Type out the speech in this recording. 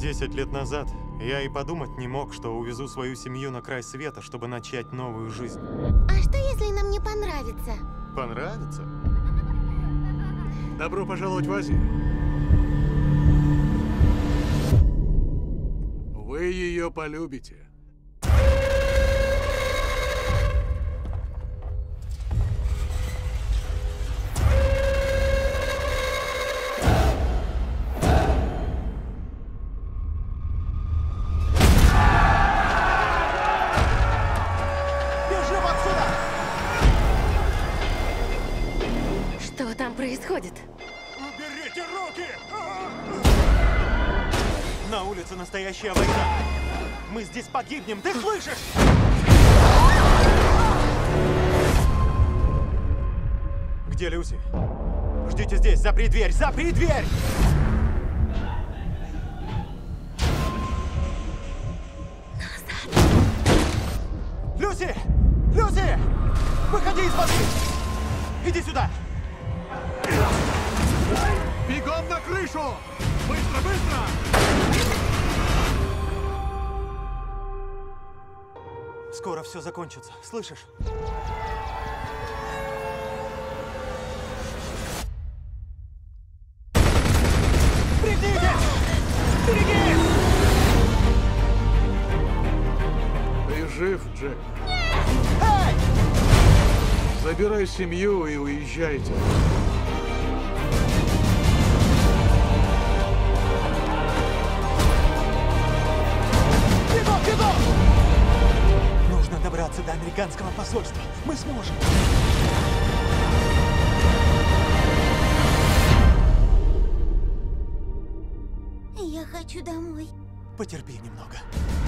10 лет назад я и подумать не мог, что увезу свою семью на край света, чтобы начать новую жизнь. А что, если нам не понравится? Понравится? Добро пожаловать в Азию. Вы ее полюбите. Что там происходит? Уберите руки! На улице настоящая война. Мы здесь погибнем, ты слышишь? Где Люси? Ждите здесь, запри дверь, запри дверь! Люси! Люси! Выходи из воды! Иди сюда! Бегом на крышу! Быстро, быстро! Скоро все закончится, слышишь? Пригнитесь! Берегись! Ты жив, Джек? Эй! Забирай семью и уезжайте. Бегом, бегом! Нужно добраться до американского посольства. Мы сможем. Я хочу домой. Потерпи немного.